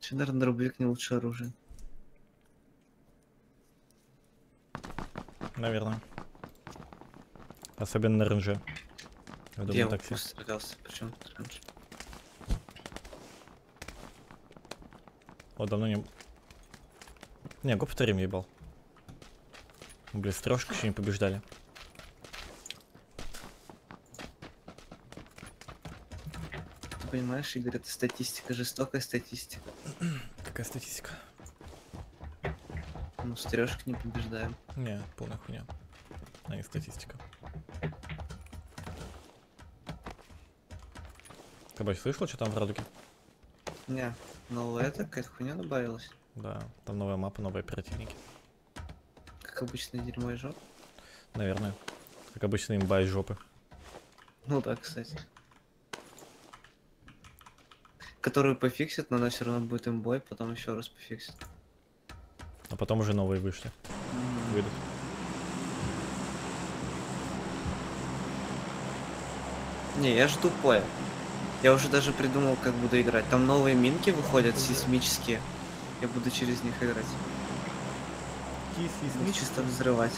Че, наверное, дробовик не лучшее оружие. Наверное. Особенно на ренже. Я Где думаю, он так все. стрелялся? Причем тут раньше? Вот давно не... Не, го повторим ебал. Блин, с трошек еще не побеждали. Ты понимаешь, Игорь, это статистика, жестокая статистика. Какая статистика? Ну, с трешек не побеждаем. Не, полная хуйня. А не статистика. Кабач, слышал, что там в радуге? Не, новая это какая-то хуйня добавилась. Да, там новая мапа, новые оперативники. Как обычно, дерьмо и жоп. Наверное. Как обычно, имба из жопы. Ну да, кстати. Которую пофиксят, но она все равно будет имбой, потом еще раз пофиксят. А потом уже новые вышли. Выйдут. Не, я же тупой. Я уже даже придумал, как буду играть. Там новые минки выходят, сейсмические. Я буду через них играть. Буду чисто взрывать.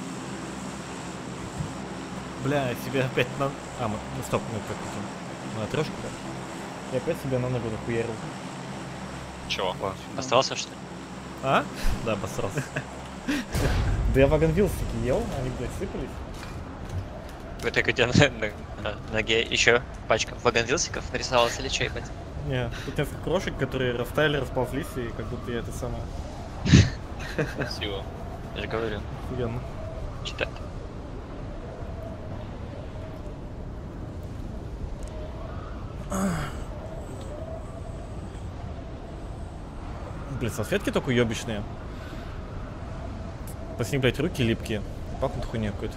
Бля, себе опять на... А, ну стоп, ну как это? На трешку, да? Я опять себя на ногу нахуярил. Чего? Остался, что ли? А? Да, обосрался. Да я ваганвилс таки ел, они, блядь, сыпались. Это где на ноге еще пачка ваганвилсиков нарисовалась или что, ебать? Не, тут несколько крошек, которые растаяли, расползлись, и как будто я это самое... Красиво. Я же говорю. Охуенно. Читать. Блин, салфетки только уебищные. После них, блядь, руки липкие. Пахнут хуйня какой-то.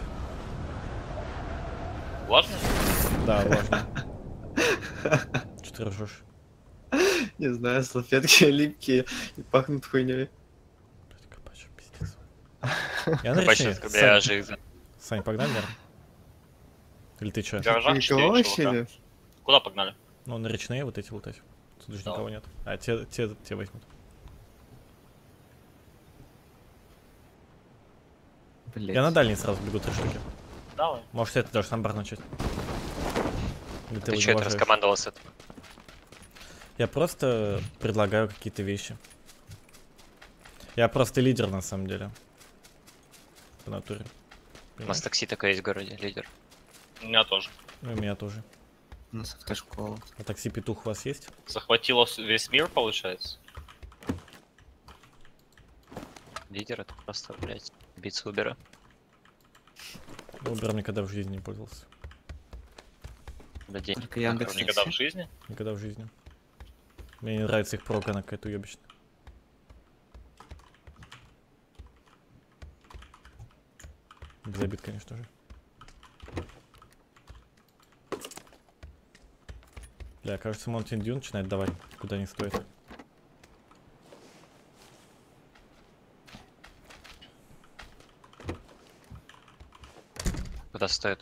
Влажно? Да, влажно. Что ты ржешь? Не знаю, салфетки липкие и пахнут хуйней. Блядь, кабач, пиздец. Я на Почти речной. когда жизнь. Сань, погнали, наверное? Или ты чё? Гаража? Никого вообще нет? Куда погнали? Ну, на речные вот эти лутать. Тут же Да. никого нет. А, те возьмут. Блять. Я на дальний сразу бегу 3 штуки. Давай. Может, это даже сам бар начать. Или Ты его что не это уважаешь? раскомандовал с этого? Я просто предлагаю какие-то вещи. Я просто лидер, на самом деле. По натуре. У нас такси такое есть в городе, лидер. У меня тоже. Ну, и у меня тоже. У нас автошкола. А такси-петух у вас есть? Захватило весь мир, получается? Лидер это просто, блядь, убийца Убера. Убером никогда в жизни не пользовался. Да день. Только Яндекс Никогда в Такси. жизни? Никогда в жизни. Мне не нравится их прок, она какая-то уебищная. Без обид, конечно же. Бля, кажется, Mountain Dew начинает давать, куда не стоит. Куда стоит?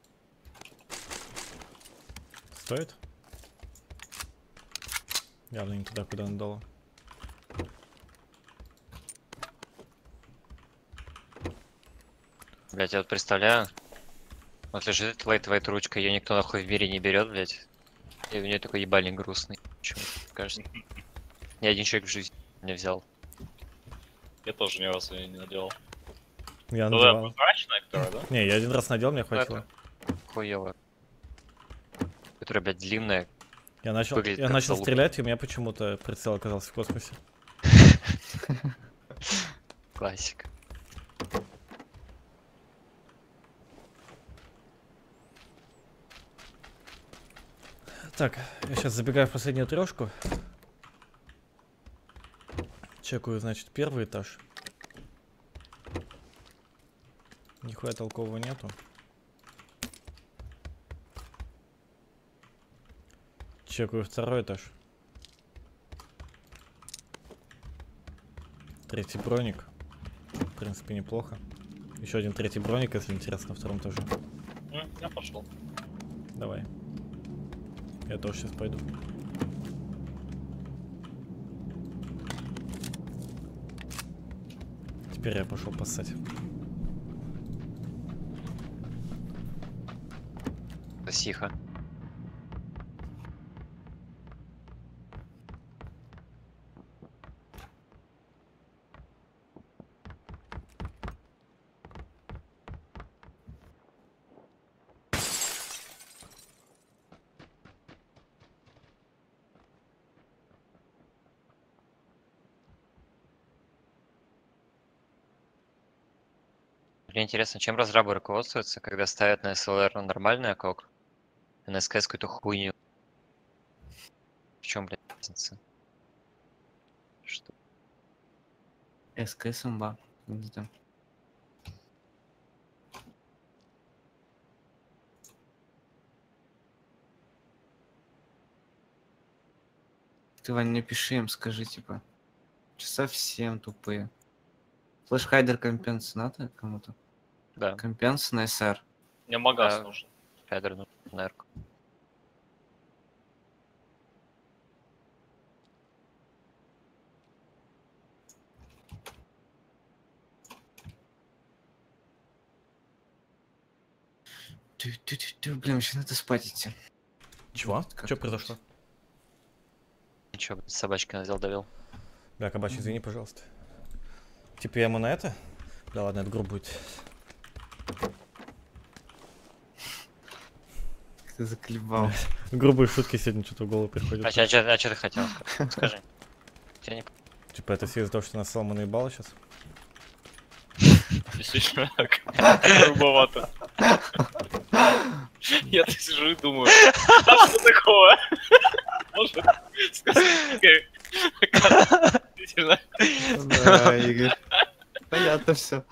Стоит? Явно не туда, куда надо. Блядь, я вот представляю. Вот лежит лайтвейт ручка, ее никто нахуй в мире не берет, блядь. И у нее такой ебальник грустный. Почему? Кажется. Ни один человек в жизни не взял. Я тоже ни разу её не надевал. Я Ну да, надевал. прозрачная, которая, да? Не, я один раз надел, мне хватило. Хуево. Которая, блядь, длинная. Я начал выглядит как залупа. стрелять, и у меня почему-то прицел оказался в космосе. Классика. Так, я сейчас забегаю в последнюю трешку. Чекаю, значит, первый этаж. Нихуя толкового нету. Чекаю второй этаж. Третий броник. В принципе, неплохо. Еще один третий броник, если интересно, на втором этаже. Я пошел. Давай. Я тоже сейчас пойду. Теперь я пошел поссать. Тихо. Мне интересно, чем разрабы руководствуются, когда ставят на SLR нормальный окок, а на SKS какую-то хуйню? В чем, блядь, разница? Что? СКС имба. Не знаю. Ты, Вань, не пиши им, скажи, типа. Совсем тупые. Флэш-хайдер компенс надо кому-то? Да, Компенс на СР. Мне магаз Да. нужен. Федор, ну, наверное. Блин, сейчас надо спать идти. Чего? Как Что это? произошло? Ничего, блядь, собачки надел, довел. Бля, кабач, извини, пожалуйста. Типа я ему на это? Да ладно, это грубо будет. Как ты заколебал. Грубые шутки сегодня что-то в голову приходят. А чё ты хотел? Скажи. Тебя не... Типа это все из-за того, что нас Салма наебало сейчас? Действительно, грубовато. Я-то сижу и думаю, а что такого? Может, сказать, действительно. Да, Игорь. Понятно все.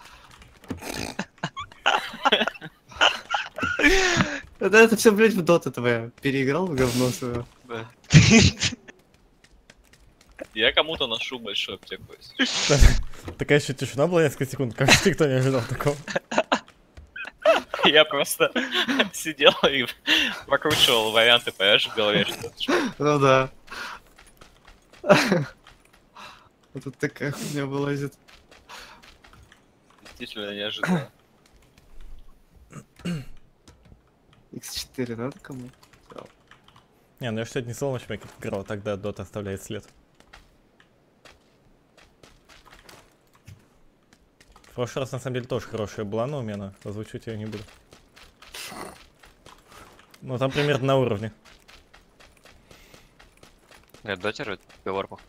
Это все, блядь, в доту твоя. Переиграл в говно свое. Я кому-то ношу большую аптеку. Если. Такая еще тишина была несколько секунд, кажется, никто не ожидал такого. Я просто сидел и прокручивал варианты, понимаешь, в голове. Ну да. А тут такая хуйня вылазит. Действительно неожиданно. X4 надо кому? Не, ну я что-то не соло матчмейкер играл, тогда дота оставляет след. В прошлый раз на самом деле тоже хорошая была, но у меня озвучивать ее не буду. Ну там примерно на уровне. Дотеры поговорку.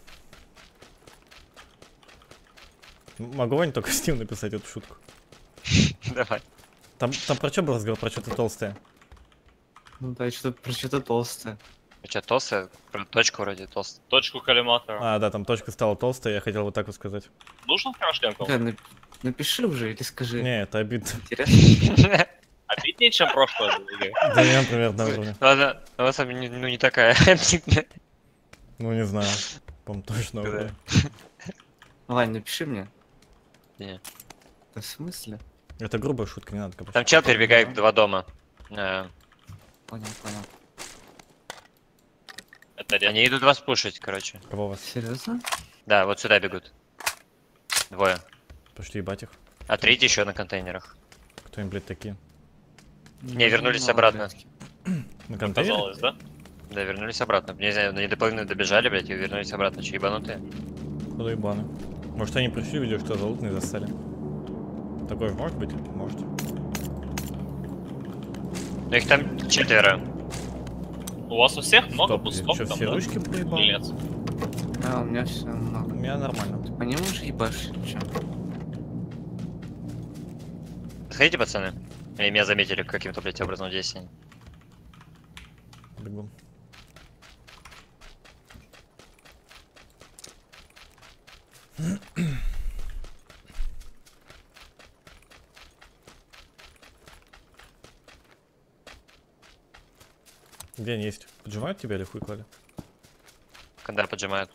Могу Вань только Steam написать эту шутку. Давай. Там про что был разговор? Про что-то толстое. Ну да, что-то про что-то толстое. У тебя толстая? Про точку вроде толстая. Точку коллиматора. А, да, там точка стала толстая, я хотел вот так вот сказать. Нужен шлем кому-то? Бля, напиши уже или скажи. Не, это обидно. Интересно. Обиднее, чем прошлое было, Игорь. Да я, например, на уровне. Ладно, у вас не такая. Ну не знаю. По-моему, точно на уровне. Вань, напиши мне. Не. Да в смысле? Это грубая шутка, не надо копать. Там чел перебегает два дома. Понял. Это реально. Они идут вас пушить, короче. Кого у вас? Серьезно? Да, вот сюда бегут. Двое. Почти ебать их. А третий еще на контейнерах. Кто им, блядь, такие? Не, вернулись обратно. На контейнере? Казалось, да? Да, вернулись обратно. Не знаю, они до половины добежали, блядь, и вернулись обратно. Че, ебанутые? Куда ебаны? Может они пришли, видели, что залутные зассали? Такое же может быть? Может. Ну их там четверо. У вас у всех много Стоп, бустов что, там, все да? ручки проебал? Или нет? А, у меня все У много. меня нормально. Ты по нему же ебашь, чё? Сходите, пацаны. Или меня заметили каким-то, блядь, образом здесь. Бегу. Где они есть? Поджимают тебя или хуй клали? Когда поджимают.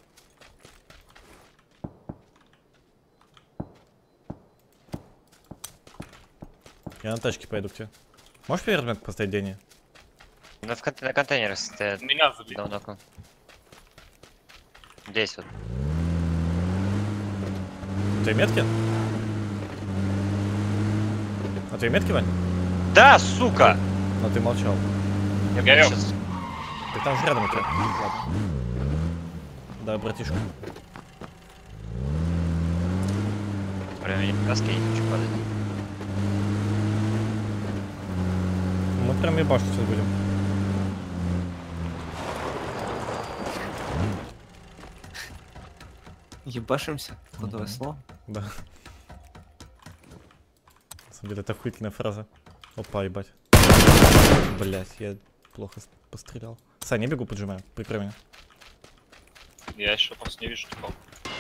Я на тачке поеду к тебе. Можешь перед поставить Дени? На контейнерах стоят. Меня забили. Давно. Здесь вот. Ты метки? А ты метки, Вань? Да, сука! Но ты молчал. Я Горел. сейчас... Ты там же рядом у тебя. Ладно. Да, братишка. Прям я каски не хочу падать. Мы прям ебашить сейчас будем. Ебашимся? Кодовое слово? Да. На самом деле, это охуительная фраза. Опа, ебать. Блять, я плохо пострелял. Сань, я бегу, поджимаю. Прикрой меня. Я еще просто не вижу такого.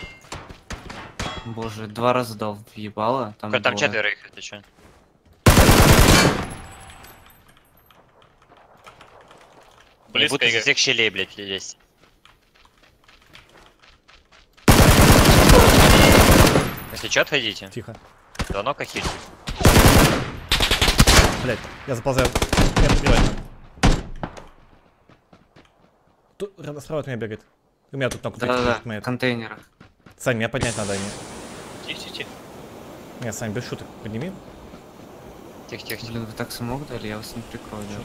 Боже, 2 раза дал въебало. Там, Там двое. 4 их, если что. Не Близко, будут из Игорь. всех щелей, блядь, лезть. Если что, отходите. Тихо. Давно кахиль. Блять, я заползаю. Меня подбивает. Тут рядом справа от меня бегает. У меня тут ногу Да-да-да, моя. в контейнерах. Сань, меня поднять надо. Тихо. Не, Сань, без шуток. Подними. Тихо. Блин, вы так смог дали, я вас не прикрою даже.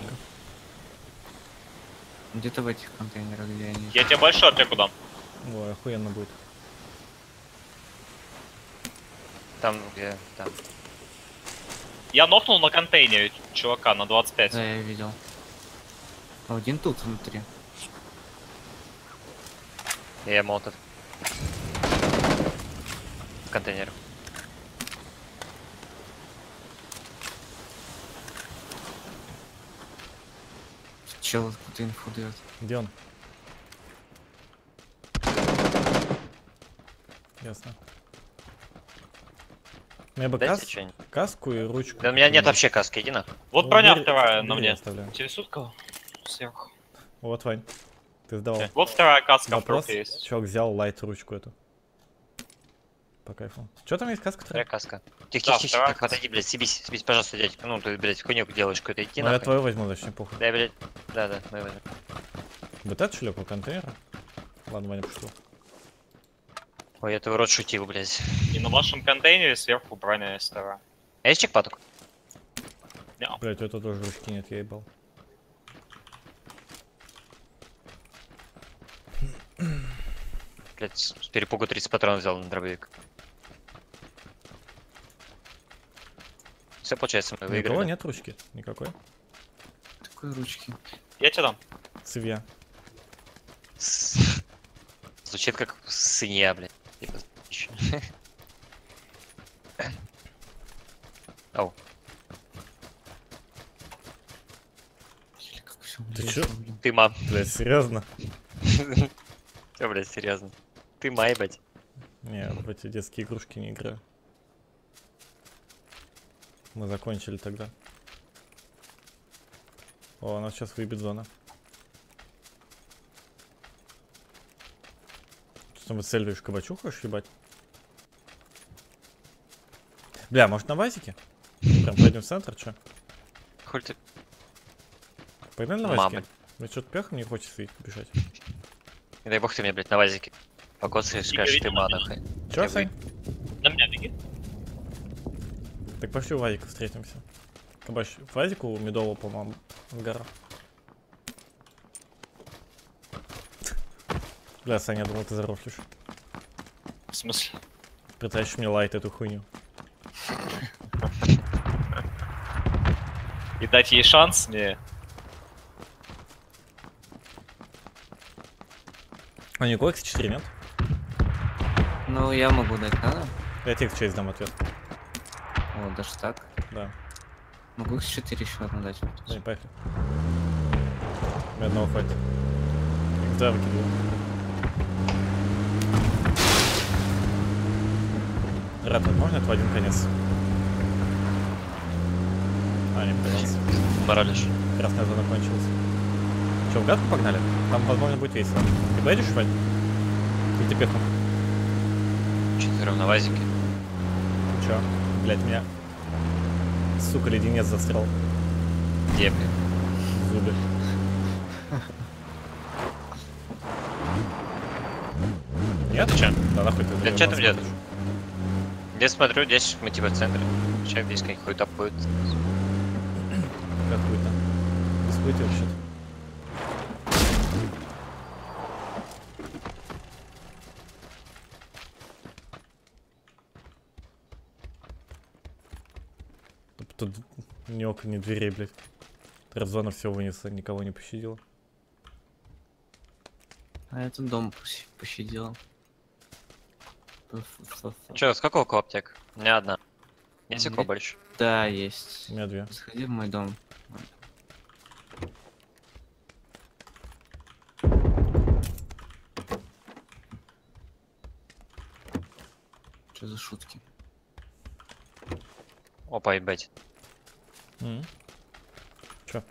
Где-то в этих контейнерах, где они. Я тебе большой опеку дам. Ой, охуенно будет. Там, где... Там. Я нокнул на контейнере чувака на 25. Да, я видел. Один тут внутри. Я молотов. В контейнер. Чел откуда инфу дает. Где он? Ясно. Мне бы Дайте что-нибудь. каску и ручку. Да у меня нет вообще каски, иди нахуй. Вот Ну, броня бери- вторая на бери, мне. оставляю. Интересует кого? Сверху. Вот, Вань. Ты сдавал. Вот вторая каска в Вопрос. руке есть. Чувак взял лайт ручку эту. По кайфу. Что там есть каска? Вторая каска. Тихо, Да, тихо, вторая тихо, отойди, блядь, съебись, пожалуйста, дядька. Ну, ты, блядь, хуйню делаешь какой-то, иди Ну я нахуй. твою возьму, значит, не похуй. Да, блядь, да, мы возьмем. Вот это шлеп у контейнера? Ладно, Ваня, пошел. Ой, я твой рот шутил, блядь. И на вашем контейнере сверху броня есть вторая. А есть чекпаток? Блять, у этого тоже ручки нет, я ебал. Блядь, с перепугу 30 патронов взял на дробовик. Все получается, мы У выиграли. никого нет ручки? Никакой? Такой ручки. Я тебе дам. Цевья. Звучит как свинья, блядь. Типа, ещё. Ау. Или как всё Ты блядь, чё? блин. Ты мам. Блять, серьезно? Все, блядь, серьезно. Ты май, блядь. Не, в эти детские игрушки не играю. Мы закончили тогда. О, она сейчас выебет зона. Что там выцеливаешь, кабачу хочешь ебать? Бля, может на вазике? Прям пойдем в центр, чё? Хуй ты. Пойдем на Мама. вазике? Мне что-то пехом не хочется бежать. Не дай бог ты мне, блядь, на вазике покоцаешь и скажешь, ты ма, нахуй. Чё, Я Сань? На меня беги. Так пошли у вазика встретимся. Кабач, в вазику у Медового, по-моему, гора. Бля, Саня, я думал, ты зарофлишь. В смысле? Притащишь мне лайт эту хуйню. И дать ей шанс? Не. А никакой X4 нет? Ну, я могу дать, надо? Я тебе X6 дам ответ. О, даже так. Да. Могу X4 еще одну дать. Да, поехали. Мне одного хватит. X2 выкидываю. Рад, можно это в один конец? А, не потерялся. Моралишь. Красная зона кончилась. Че, в гадку погнали? Там, возможно, будет весело. Ты поедешь, Вань? Или ты пехом? Четвером на вазике. Че? Блять, меня... Сука, леденец застрял. Где, блядь? В зубы. Нет? Ты чё? Да нахуй ты. Блядь, чё там идёт? Здесь смотрю, здесь мы типа в центре. Сейчас здесь какой-то будет. Как хуй-то? Без хуй-то вообще-то. Тут ни окон, ни дверей, блядь. Редзона все вынесла, никого не пощадила. А этот дом пощадил. Че, сколько у кого аптек? У меня одна. Есть у Нет. кого больше? Да, есть. У меня 2. Сходи в мой дом. Что за шутки? Опа, ебать. Чё?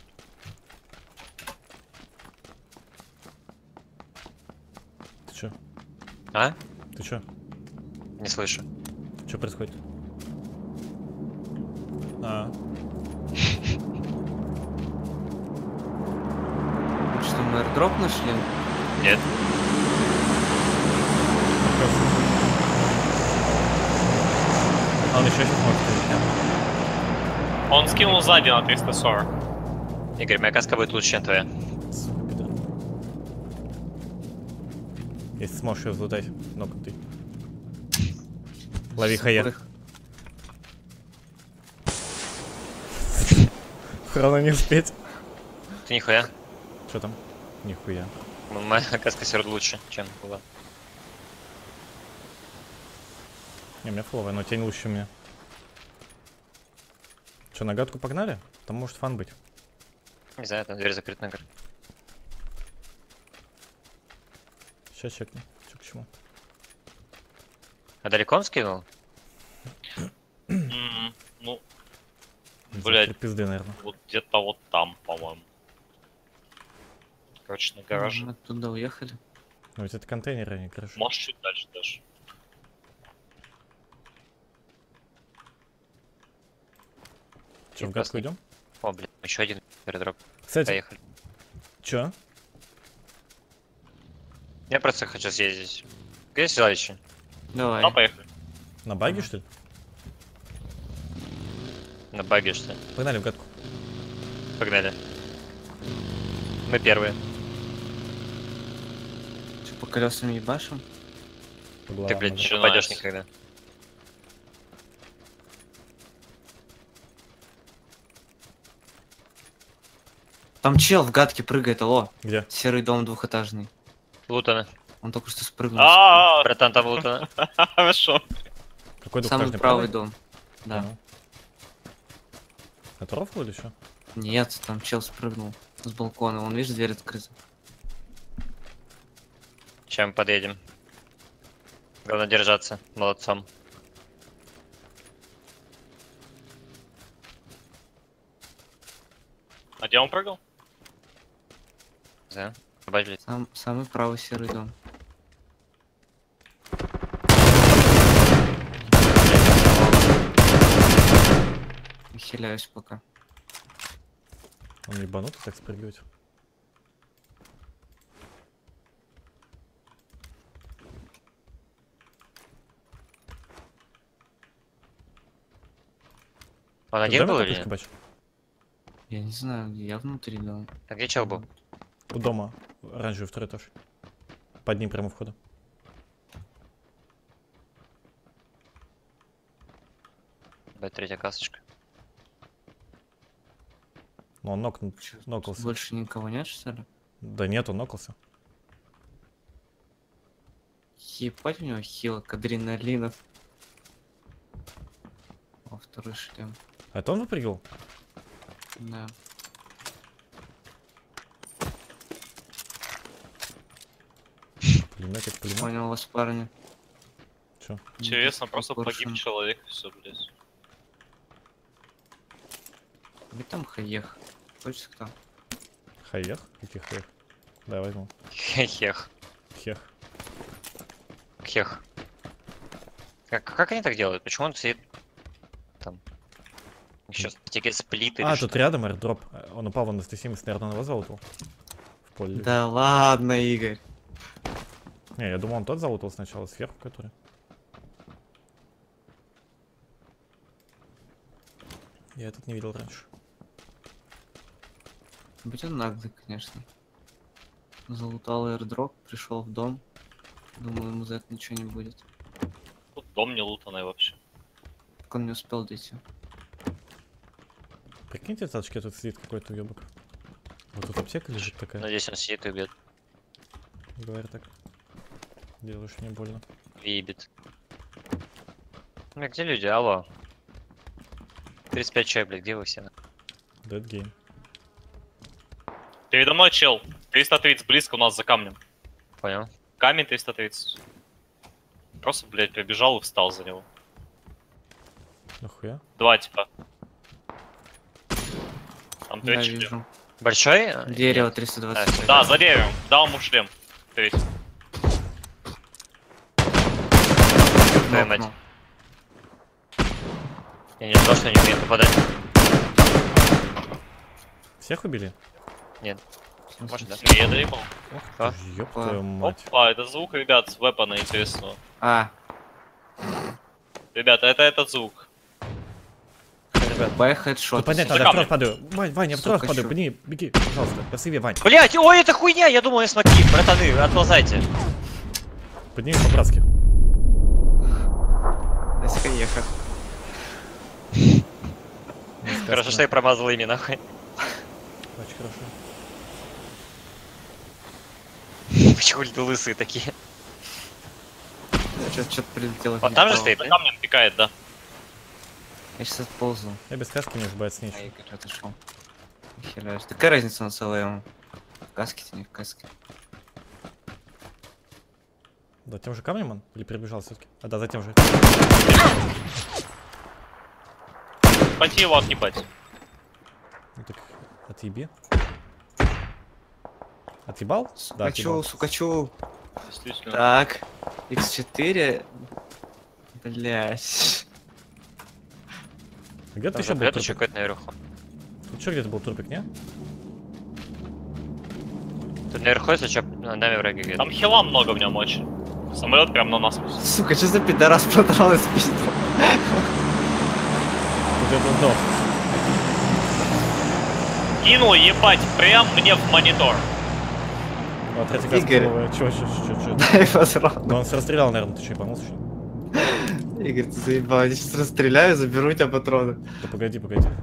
Ты чё? А? Ты чё? Не слышу. Чё происходит? А, Что, мы airdrop нашли? Нет. а он еще сейчас может сказать. Он скинул сзади на 340. Игорь, моя каска будет лучше, чем твоя. Сука, пидор. Если сможешь ее взлутать, ну-ка ты. Лови хая. Хрона не успеть. Ты нихуя. Что там? Нихуя. Моя каска все равно лучше, чем была. Не, у меня фловая, но тень лучше у меня. Че, на гадку погнали? Там может фан быть. Не знаю, там дверь закрыта, наверное. Сейчас чекну. Че к чему? А далеко он скинул? Ну, За Блядь. 3 пизды, наверное. вот где-то вот там, по-моему. Короче, на гараже. Мы туда уехали. Ну ведь это контейнеры, а не крыша. Может, чуть дальше даже. Че, в гадку Прекрасно. идем? О, блин, еще один передроп. Кстати, Поехали. че? Я просто хочу съездить. Где сюда еще? Давай. Да, поехали. На баге, что ли? На баге, что ли? Погнали в гадку. Погнали. Мы первые. Что, по колесам ебашим? По Ты, головам блядь, надо. не Начинается. попадешь никогда. Там чел в гадке прыгает, алло. Где? Серый дом двухэтажный. Лутано. Он только что спрыгнул. А, Братан, там лутано. хорошо. Какой Самый двухэтажный правый дом. Да. Понял. Это рофл или что? Нет, там чел спрыгнул с балкона. Вон, видишь, дверь открыта. Сейчас мы подъедем. Главное держаться. Молодцом. А где он прыгал? Да. Добавь, блядь. Самый правый серый дом. Хиляюсь пока. Он ебанутый так спрыгивать. Он Ты один в доме был такой или нет? скобач? Я не знаю, где я внутри дома. А где чел был? У дома. Оранжевый второй этаж. Под ним прямо у входа. Блядь, третья касочка. Но он Чё, нокался. Больше никого нет, что ли? Да нет, он нокался. Ебать у него хилок, адреналинов. О, второй шлем. А это он выпрыгивал? Да. Пулеметик, пулемет. Понял вас, парни. Чё? Интересно, просто Поршень. погиб человек, и все, блядь. Где там хаех? Хочешь кто? Хаех? Каких хаех? Да, я возьму. Хех. Хех. Хех. Как они так делают? Почему он сидит там? Еще такие сплиты. А, или тут что? рядом airdrop. Он упал вон на 170, наверное, на его залутал. В поле. Да ладно, Игорь. Не, я думал, он тот залутал сначала, сверху, который. Я этот не видел раньше. Будь он наглый, конечно. Залутал airdrop, пришел в дом. Думаю, ему за это ничего не будет. Тут дом не лутанный вообще. Так он не успел дойти. Прикиньте, в тачке тут сидит какой-то уебок. Вот тут аптека лежит такая. Надеюсь, он сидит и убьет. Говори так. Делаешь мне больно. Вибит. Где люди? Алло. 35 человек, блядь, где вы все? Dead game. Передо мной чел. 330 близко у нас за камнем. Понял. Камень 330. Просто, блядь, прибежал и встал за него. Нахуя? Два типа. Там Я третий. вижу. Большой? Дерево Нет. 320. Да, за деревом. Дал ему шлем. Третий. Твою мать. Я не знал, что они умеют попадать. Всех убили? Может, да? Не, я доебал. Ох, А? ты ж, ёб твою мать. Опа, это звук, ребят, с вепана интересного. А, Ребята, это этот звук. бай хедшот. Тут понять За надо, я в камнем. трох падаю. Вань, Вань, я в трох Сука, падаю, чё? беги, беги, пожалуйста. Я себе, Вань. Блять, ой, это хуйня! Я думал, я смоки, братаны, отползайте. Подними по-братски. Ехал. Хорошо, что я промазал ими, нахуй. Очень хорошо. Почему люди лысые такие? Что-то прилетело. Вот там же прилетело. стоит, За да? камнем пикает, да. Я сейчас отползу. Я без каски не сбавить с А, нечего. Игорь отошел. Хераешь. Какая разница на ЦЛМ? В каске-то не в каске. Да, тем же камнем он? Или перебежал все-таки? А, да, за тем же. Пойти его отъебать. Ну так, отъеби. Отъебал? Да, Сукачу, отъебал. сукачу. Действительно. Так. X4. Блять. Где ты Там еще же был прятался трупик? какой-то наверху. Тут что где-то был трупик, не? Тут наверху, если что, нами враги где-то. Там хила много в нем очень. Самолет прям на нас. Сука, что за пидорас патроны спиздил? Тут это сдох. Кинул ебать прям мне в монитор. Вот, третий каска Игорь. новая. Чё? Дай патрон. Да он се расстрелял, наверное, ты что, ебанулся? Что ли? Игорь, ты заебал. Я сейчас расстреляю, заберу у тебя патроны. Да погоди.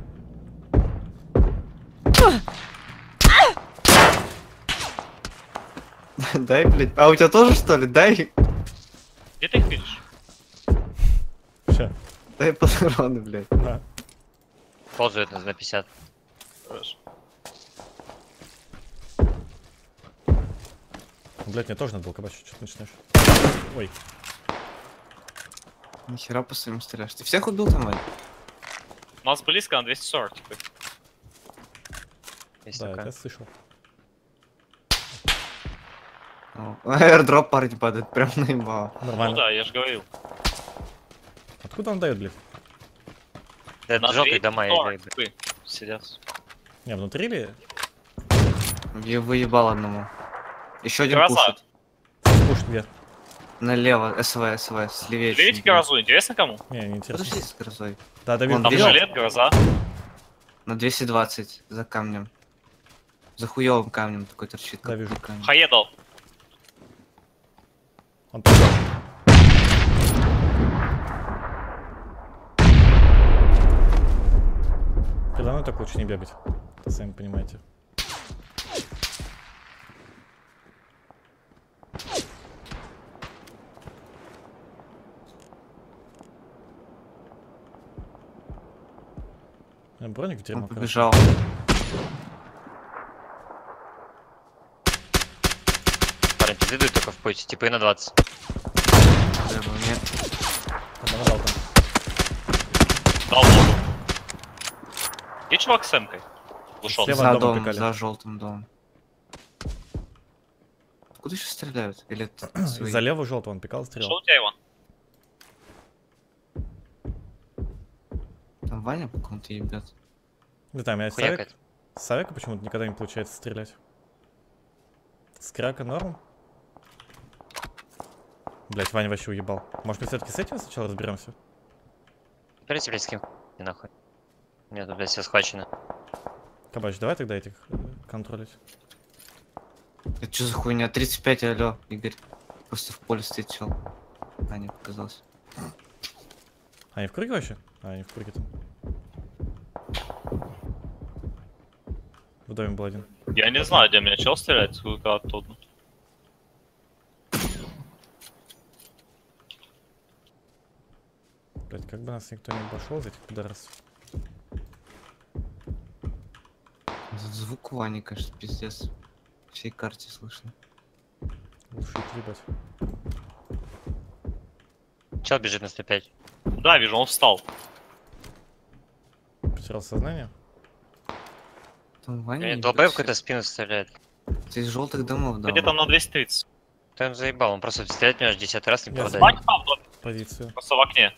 Дай, блядь. А у тебя тоже, что ли? Дай. Где ты их видишь? Ща. Дай патроны, блядь. На. Ползают на 50. Хорошо. Блять, мне тоже надо было кабачить, что ты начинаешь. Ой. Нихера по своим стреляешь. Ты всех убил там, Вань? У нас близко на 240, типа. Есть Да, такая. я слышал. Airdrop парень падает прям на имбала. Ну Нормально. да, я же говорил. Откуда он дает, блядь? Это На желтые дома 240 или... типы сидят. Не, внутри ли? Я выебал одному. Еще один Гроза. пушит. Пуш где? Налево, СВ, слевее. Видите чуть. грозу? Интересно кому? Не, не интересно. Подожди с грозой. Да, да, Вон, видно. Там видел? жилет, гроза. На 220 за камнем. За хуёвым камнем такой торчит. Да, вижу. камень. Хаедал. Он пошел. Передо мной так лучше не бегать. Вы сами понимаете. Броник Он дерьмо, короче. побежал. Парень, пиздует только в путь, типа и на 20. Треба мне. Одного дал там. Дал ногу. Где чувак с эмкой? Глушен. Слева. За дома домом, пикали. за желтым домом. Куда еще стреляют? Или это свои? За левого желтого он пикал, Что стрелял. у тебя, Иван? Там Ваня по кому-то ебет. Не знаю, у меня Хуяк Савик. это. С Савика почему-то никогда не получается стрелять. С крака норм. Блять, Ваня вообще уебал. Может, мы все-таки с этим сначала разберемся? Смотрите, блядь, с кем нахуй. Нет, блядь, все схвачено. Кабач, давай тогда этих контролить. Это что за хуйня? 35, алло, Игорь. Просто в поле стоит чел. А, не показался. Они в круге вообще? А, они в круге там. В доме был один. Я не знаю, где меня чел стреляет, сколько оттуда. Блять, как бы нас никто не обошел из этих пидорасов. Этот звук Вани, конечно, пиздец. Всей карте слышно. Глушить, ебать. Чел бежит на 105. Да, вижу, он встал. Потерял сознание? Там Ваня. Долбоеб какой-то в спину стреляет. Ты из желтых домов, да? Где там на 230. Ты он заебал, он просто стрелять меня аж 10 раз не Я попадает. Бать там, в доме, Позицию. просто в окне.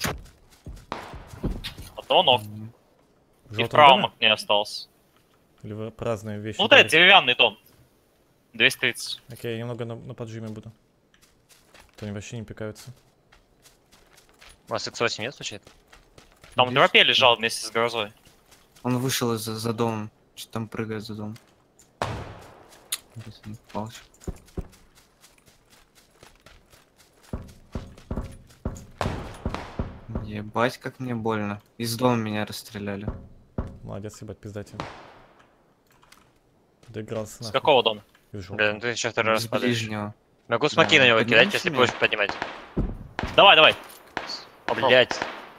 Одного ног. В И в желтом правом доме? окне остался. Или вы разные вещи? Ну, вот этот говорите? деревянный дом. 230. Окей, я немного на поджиме буду. То они вообще не пикаются. У вас X8 нет, случайно? Там в Видишь? дропе лежал вместе с грозой. Он вышел за домом. Что там прыгает за дом. Палыч. Ебать, как мне больно. Из дома меня расстреляли. Молодец, ебать, пиздатин. Доигрался С нахуй. какого дома? Из желтого. Бля, ну ты еще второй раз Из падаешь. ближнего. Могу смоки Да, на него поднимешь кидать, если меня? будешь поднимать. Давай, давай. Попробуй. Блять.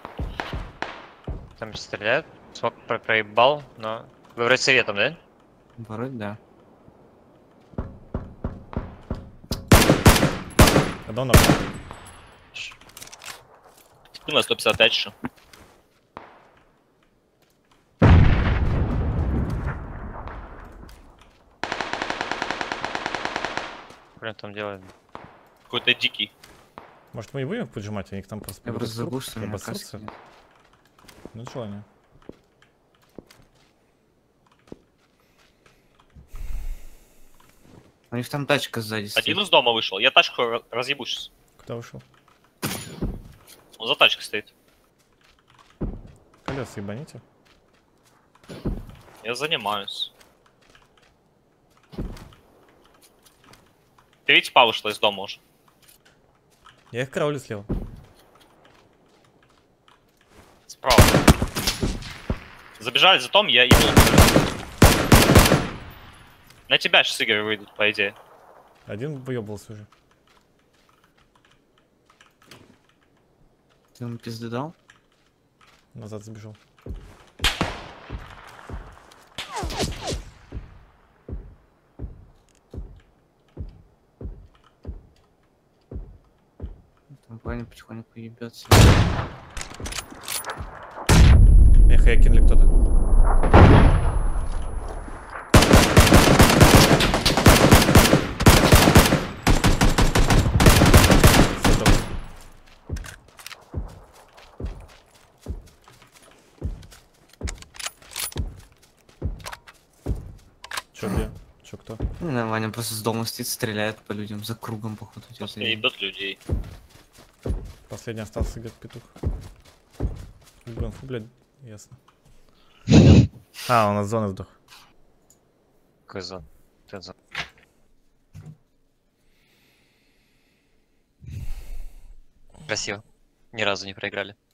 Там стреляют. Смог проебал, но... Вы вроде советом, да? Вроде да. Одного на Ты на 155 еще. Блин, там делают. Какой-то дикий. Может, мы и будем поджимать, а их там просто... Я просто забыл, круг, что у меня обосрутся. каски нет. Ну, желание. У них там тачка сзади стоит. Один из дома вышел. Я тачку разъебу сейчас. Куда вышел? Он за тачкой стоит. Колеса ебаните. Я занимаюсь. Ты видите, па вышла из дома уже. Я их краулю слева. Справа. Забежали за том, я ебал. На тебя сейчас Игорь выйдут, по идее. Один выебывался уже. Ты ему пизды дал? Назад забежал. Там парень потихоньку ебется. Эх, я кинули кто-то. Чё где? Чё кто? Не знаю, Ваня просто с дома стоит, стреляет по людям за кругом, походу. тебя Просто заедет. ебет людей. Последний остался, говорит, петух. Блин, фу, блядь, ясно. А, у нас зона сдох. Какой зон? Ты зон. Красиво. Ни разу не проиграли.